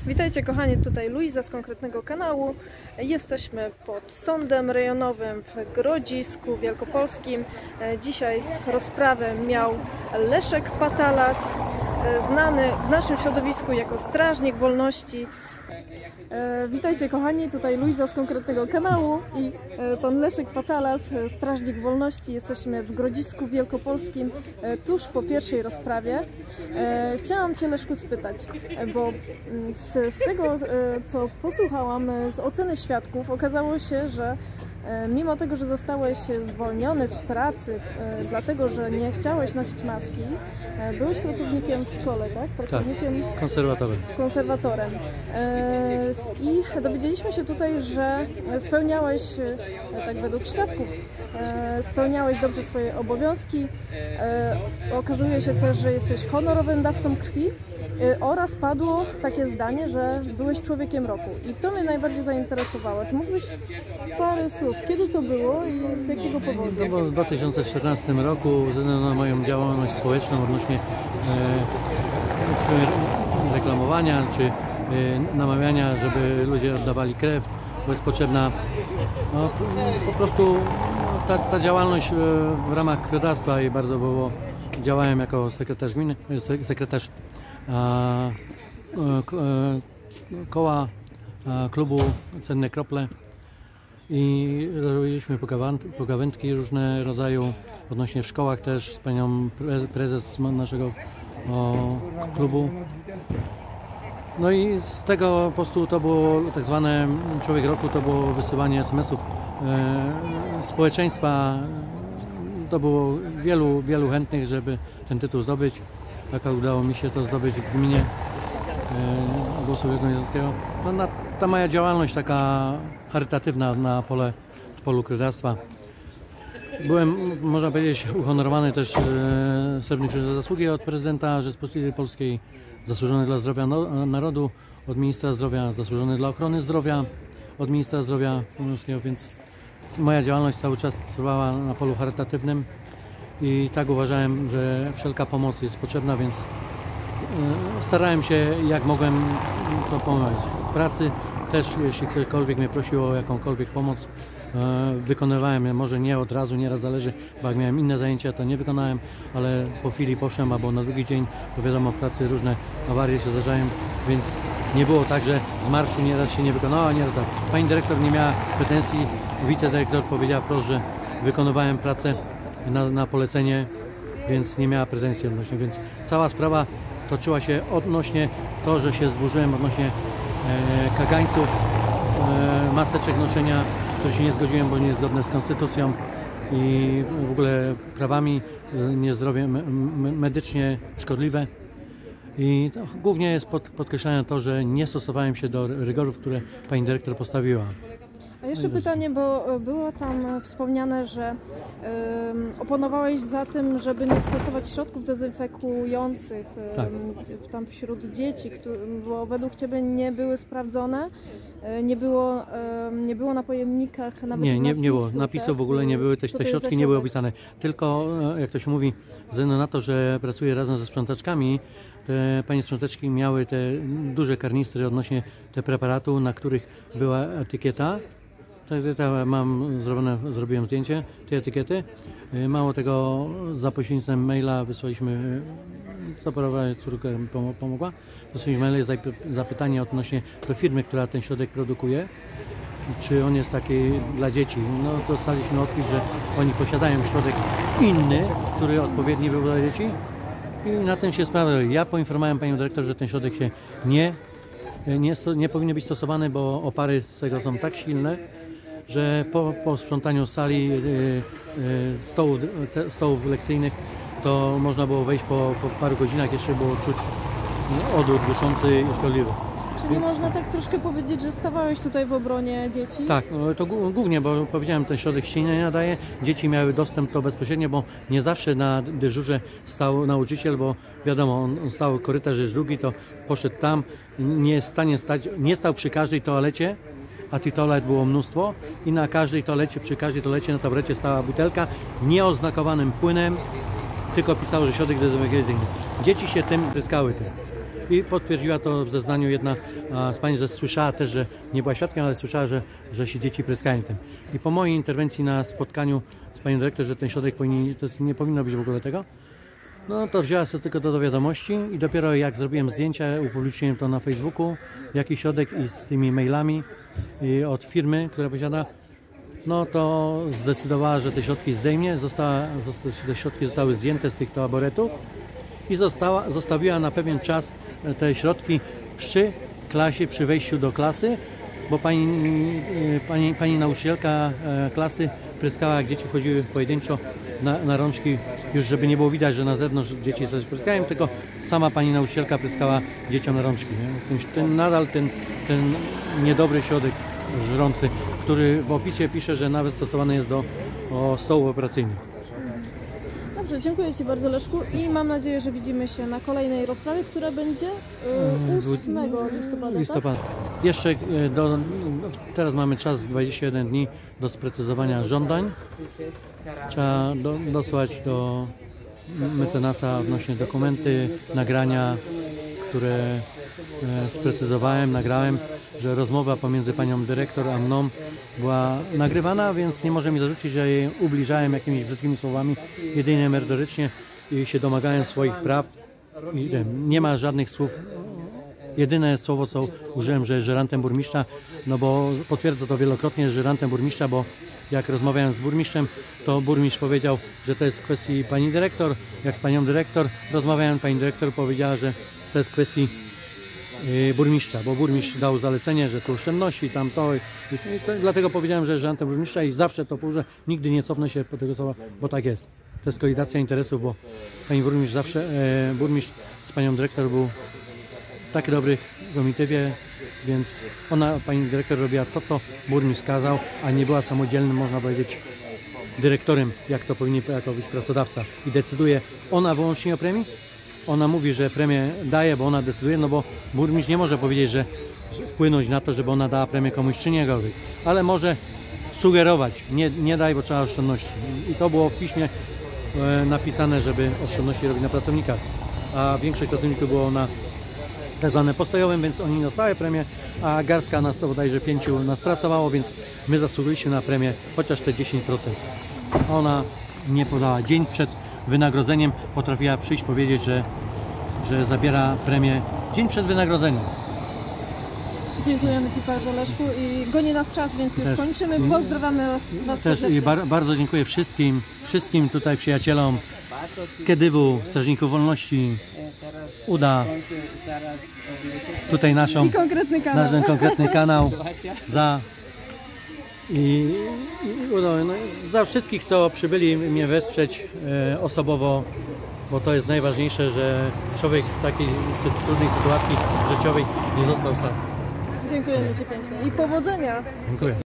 Witajcie kochani, tutaj Luiza z konkretnego kanału. Jesteśmy pod sądem rejonowym w Grodzisku Wielkopolskim. Dzisiaj rozprawę miał Leszek Patalas, znany w naszym środowisku jako strażnik wolności. Witajcie kochani, tutaj Luiza z konkretnego kanału i pan Leszek Patalas, strażnik wolności. Jesteśmy w Grodzisku Wielkopolskim, tuż po pierwszej rozprawie. Chciałam Cię, Leszku, spytać, bo z tego, co posłuchałam, z oceny świadków, okazało się, że mimo tego, że zostałeś zwolniony z pracy, dlatego że nie chciałeś nosić maski, byłeś pracownikiem w szkole, tak? Pracownikiem... Tak, konserwatorem. I dowiedzieliśmy się tutaj, że spełniałeś, tak według świadków, spełniałeś dobrze swoje obowiązki. Okazuje się też, że jesteś honorowym dawcą krwi oraz padło takie zdanie, że byłeś człowiekiem roku. I to mnie najbardziej zainteresowało. Czy mógłbyś parę słów, kiedy to było i z jakiego powodu? To było w 2014 roku, ze względu na moją działalność społeczną odnośnie reklamowania czy namawiania, żeby ludzie oddawali krew, bo jest potrzebna. No, po prostu ta działalność w ramach krwiodawstwa i bardzo było. Działałem jako sekretarz gminy, sekretarz koła klubu Cenne Krople i robiliśmy pogawędki różne rodzaju odnośnie w szkołach też z panią prezes naszego klubu. No i z tego po prostu to było tak zwane Człowiek Roku, to było wysyłanie SMS-ów społeczeństwa. To było wielu chętnych, żeby ten tytuł zdobyć. Tak udało mi się to zdobyć w gminie Głosu Wielkopolskiego. No, ta moja działalność taka charytatywna na polu krwiodawstwa. Byłem, można powiedzieć, uhonorowany też Srebrnym Krzyżem za Zasługi od prezydenta Rzeczypospolitej Polskiej, zasłużony dla zdrowia narodu od ministra zdrowia, zasłużony dla ochrony zdrowia od ministra zdrowia polskiego, więc moja działalność cały czas trwała na polu charytatywnym i tak uważałem, że wszelka pomoc jest potrzebna, więc starałem się jak mogłem to pomagać. W pracy też, jeśli ktokolwiek mnie prosił o jakąkolwiek pomoc, wykonywałem, może nie od razu, nieraz zależy, bo jak miałem inne zajęcia, to nie wykonałem, ale po chwili poszedłem, albo na drugi dzień, bo wiadomo, w pracy różne awarie się zdarzają, więc nie było tak, że z marszu nieraz się nie wykonało, a nieraz tak. Pani dyrektor nie miała pretensji, wicedyrektor powiedziała wprost, że wykonywałem pracę na polecenie, więc nie miała pretensji odnośnie, więc cała sprawa toczyła się odnośnie to, że się zburzyłem odnośnie kagańców, maseczek noszenia, które się nie zgodziłem, bo nie jest zgodne z konstytucją i w ogóle prawami, niezdrowie medycznie szkodliwe. I to głównie jest podkreślane to, że nie stosowałem się do rygorów, które pani dyrektor postawiła. A jeszcze pytanie, bo było tam wspomniane, że oponowałeś za tym, żeby nie stosować środków dezynfekujących tam wśród dzieci, bo według Ciebie nie były sprawdzone, nie było na pojemnikach nawet nie było. Napisów tak? W ogóle nie były, te środki nie były opisane. Tylko, jak to się mówi, ze względu na to, że pracuję razem ze sprzątaczkami, te pani sprzątaczki miały te duże karnistry odnośnie te preparatu, na których była etykieta. Zrobiłem zdjęcie tej etykiety. Mało tego, za pośrednictwem maila wysłaliśmy, córka pomogła, wysłaliśmy maile zapytanie odnośnie do firmy, która ten środek produkuje, czy on jest taki dla dzieci. No to dostaliśmy odpis, że oni posiadają środek inny, który odpowiedni był dla dzieci i na tym się sprawa. Ja poinformowałem panią dyrektor, że ten środek się nie powinien być stosowany, bo opary z tego są tak silne, że po sprzątaniu sali, stołów lekcyjnych, to można było wejść po paru godzinach, jeszcze było czuć odór duszący i szkodliwy. Czyli można tak troszkę powiedzieć, że stawałeś tutaj w obronie dzieci? Tak, to głównie, bo powiedziałem, ten środek się nie nadaje. Dzieci miały dostęp to bezpośrednio, bo nie zawsze na dyżurze stał nauczyciel, bo wiadomo, on stał korytarz jest długi, to poszedł tam, nie jest w stanie stać, nie stał przy każdej toalecie, a tych toalet było mnóstwo i na każdej toalecie, przy każdej toalecie na tablecie stała butelka nieoznakowanym płynem, tylko pisało, że środek dezynfekcyjny. Dzieci się tym pryskały tym. I potwierdziła to w zeznaniu jedna z pań, że słyszała też, że nie była świadkiem, ale słyszała, że się dzieci pryskają tym. I po mojej interwencji na spotkaniu z panią dyrektor, że ten środek nie powinno być w ogóle tego, no to wzięła sobie tylko to do wiadomości i dopiero jak zrobiłem zdjęcia, upubliczniłem to na Facebooku, jaki środek i z tymi mailami od firmy, która posiada, no to zdecydowała, że te środki zdejmie, te środki zostały zdjęte z tych taboretów i zostawiła na pewien czas te środki przy klasie, przy wejściu do klasy, bo pani nauczycielka klasy pryskała, jak dzieci wchodziły pojedynczo na rączki, już żeby nie było widać, że na zewnątrz dzieci coś pryskają, tylko sama pani nauczycielka pryskała dzieciom na rączki. Nadal ten niedobry środek żrący, który w opisie pisze, że nawet stosowany jest do stołów operacyjnych. Dobrze, dziękuję Ci bardzo, Leszku, i mam nadzieję, że widzimy się na kolejnej rozprawie, która będzie 8 listopada. Tak? Jeszcze teraz mamy czas 21 dni do sprecyzowania żądań. Trzeba dosłać do mecenasa odnośnie dokumenty, nagrania, które sprecyzowałem, nagrałem, że rozmowa pomiędzy panią dyrektor a mną była nagrywana, więc nie może mi zarzucić, że jej ubliżałem jakimiś brzydkimi słowami, jedynie merytorycznie i się domagałem swoich praw. I nie ma żadnych słów. Jedyne słowo, co użyłem, że żerantem burmistrza, no bo potwierdzę to wielokrotnie, że żerantem burmistrza, bo jak rozmawiałem z burmistrzem, to burmistrz powiedział, że to jest w kwestii pani dyrektor. Jak z panią dyrektor rozmawiałem, pani dyrektor powiedziała, że to jest w kwestii burmistrza, bo burmistrz dał zalecenie, że tu oszczędności, tamto. Dlatego powiedziałem, że żerantem burmistrza i zawsze to powtórzę, nigdy nie cofnę się po tego słowa, bo tak jest. To jest kolidacja interesów, bo pani burmistrz zawsze, burmistrz z panią dyrektor był w tak dobrych komitywie, więc pani dyrektor robiła to, co burmistrz kazał, a nie była samodzielnym, można powiedzieć, dyrektorem, jak to powinien być pracodawca. I decyduje ona wyłącznie o premii. Ona mówi, że premię daje, bo ona decyduje, no bo burmistrz nie może powiedzieć, że wpłynąć na to, żeby ona dała premię komuś czy nie, ale może sugerować, nie daj, bo trzeba oszczędności. I to było w piśmie napisane, żeby oszczędności robić na pracownikach, a większość pracowników było na tak zwane postojowym, więc oni dostały premię, a garstka nas, bodajże 5 nas pracowało, więc my zasługaliśmy na premię chociaż te 10%. Ona nie podała. Dzień przed wynagrodzeniem potrafiła przyjść, powiedzieć, że zabiera premię dzień przed wynagrodzeniem. Dziękujemy Ci bardzo, Leszku, i goni nas czas, więc już kończymy. Pozdrawiamy Was serdecznie. I bardzo dziękuję wszystkim tutaj przyjacielom z Kedywu, Strażników Wolności, UDA, tutaj nasz konkretny kanał za wszystkich, co przybyli mnie wesprzeć osobowo, bo to jest najważniejsze, że człowiek w takiej trudnej sytuacji życiowej nie został sam. Dziękujemy Ci pięknie i powodzenia! Dziękuję.